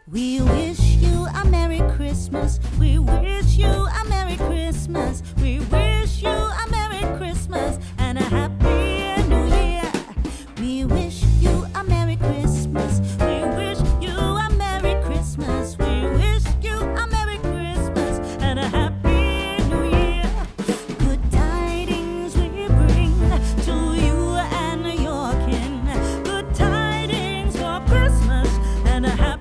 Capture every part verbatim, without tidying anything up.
We wish you a Merry Christmas. We wish you a Merry Christmas. We wish you a Merry Christmas and a Happy New Year. We wish you a Merry Christmas. We wish you a Merry Christmas. We wish you a Merry Christmas and a Happy New Year. Good tidings we bring to you and your kin. Good tidings for Christmas and a Happy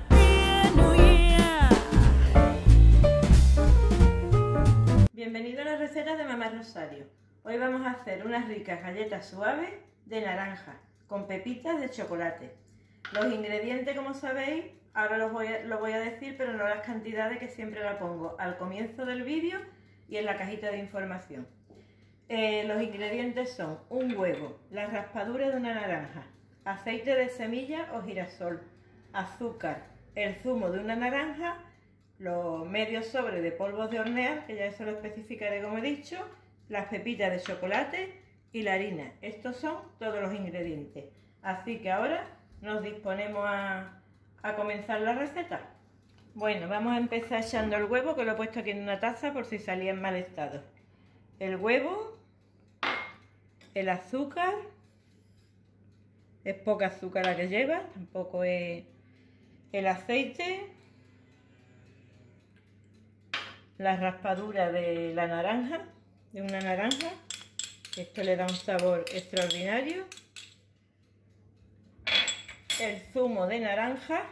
Bienvenido a las recetas de Mamá Rosario. Hoy vamos a hacer unas ricas galletas suaves de naranja con pepitas de chocolate. Los ingredientes, como sabéis, ahora los voy a, lo voy a decir, pero no las cantidades, que siempre la pongo al comienzo del vídeo y en la cajita de información. Eh, los ingredientes son un huevo, la raspadura de una naranja, aceite de semilla o girasol, azúcar, el zumo de una naranja, los medios sobres de polvos de hornear, que ya eso lo especificaré como he dicho, las pepitas de chocolate y la harina. Estos son todos los ingredientes. Así que ahora nos disponemos a, a comenzar la receta. Bueno, vamos a empezar echando el huevo, que lo he puesto aquí en una taza por si salía en mal estado. El huevo, el azúcar, es poca azúcar la que lleva, tampoco es el aceite, la raspadura de la naranja, de una naranja, esto le da un sabor extraordinario, el zumo de naranja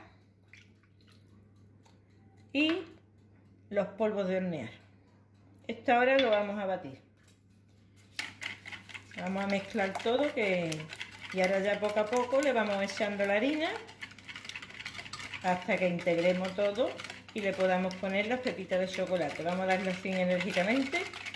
y los polvos de hornear. Esto ahora lo vamos a batir. Vamos a mezclar todo, que y ahora ya poco a poco le vamos echando la harina hasta que integremos todo y le podamos poner las pepitas de chocolate. Vamos a darle así enérgicamente.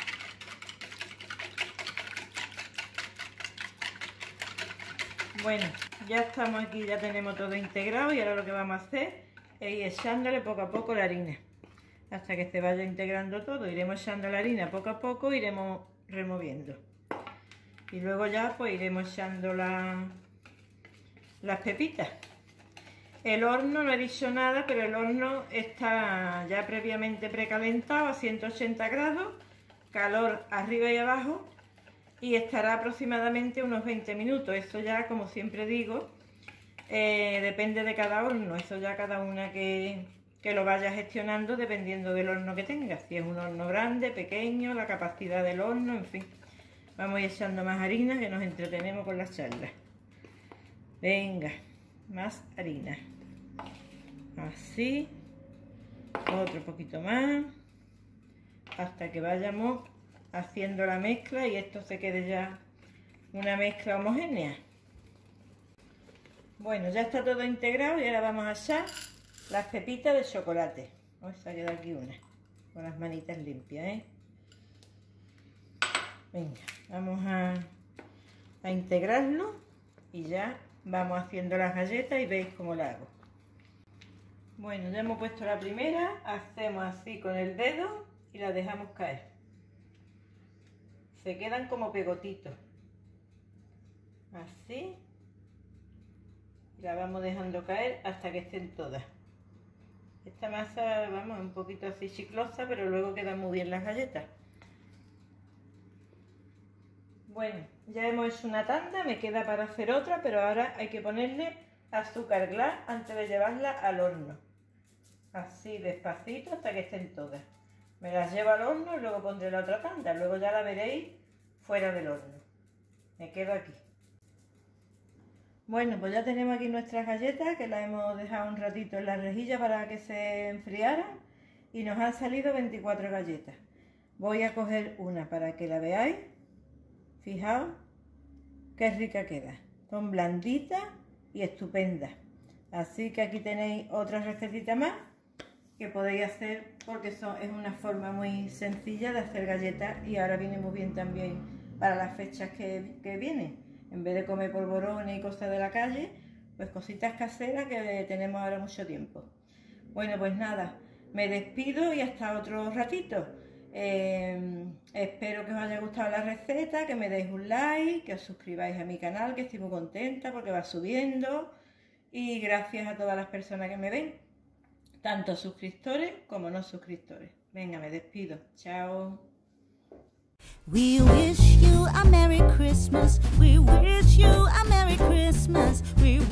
Bueno, ya estamos aquí, ya tenemos todo integrado y ahora lo que vamos a hacer es ir echándole poco a poco la harina. Hasta que se vaya integrando todo, iremos echando la harina poco a poco, iremos removiendo. Y luego ya pues iremos echando la, las pepitas. El horno, no he dicho nada, pero el horno está ya previamente precalentado a ciento ochenta grados, calor arriba y abajo, y estará aproximadamente unos veinte minutos. Eso ya, como siempre digo, eh, depende de cada horno. Eso ya cada una que, que lo vaya gestionando dependiendo del horno que tenga. Si es un horno grande, pequeño, la capacidad del horno, en fin. Vamos a ir echando más harina, que nos entretenemos con las charlas. Venga, más harina. Así, otro poquito más, hasta que vayamos haciendo la mezcla y esto se quede ya una mezcla homogénea. Bueno, ya está todo integrado y ahora vamos a echar las pepitas de chocolate. Vamos a quedar aquí una, con las manitas limpias, ¿eh? Venga, vamos a, a integrarlo y ya vamos haciendo las galletas y veis cómo la hago. Bueno, ya hemos puesto la primera, hacemos así con el dedo y la dejamos caer. Se quedan como pegotitos. Así. Y la vamos dejando caer hasta que estén todas. Esta masa, vamos, un poquito así chiclosa, pero luego quedan muy bien las galletas. Bueno, ya hemos hecho una tanda, me queda para hacer otra, pero ahora hay que ponerle azúcar glass antes de llevarla al horno. Así despacito hasta que estén todas. Me las llevo al horno y luego pondré la otra tanda. Luego ya la veréis fuera del horno. Me quedo aquí. Bueno, pues ya tenemos aquí nuestras galletas, que las hemos dejado un ratito en la rejilla para que se enfriaran. Y nos han salido veinticuatro galletas. Voy a coger una para que la veáis. Fijaos qué rica queda. Son blanditas y estupendas. Así que aquí tenéis otra recetita más que podéis hacer, porque son, es una forma muy sencilla de hacer galletas y ahora viene muy bien también para las fechas que, que vienen. En vez de comer polvorones y cosas de la calle, pues cositas caseras que tenemos ahora mucho tiempo. Bueno, pues nada, me despido y hasta otro ratito. Eh, espero que os haya gustado la receta, que me deis un like, que os suscribáis a mi canal, que estoy muy contenta porque va subiendo. Y gracias a todas las personas que me ven. tanto suscriptores como no suscriptores. Venga, me despido. Chao. We wish you a Merry Christmas. We wish you a Merry Christmas. We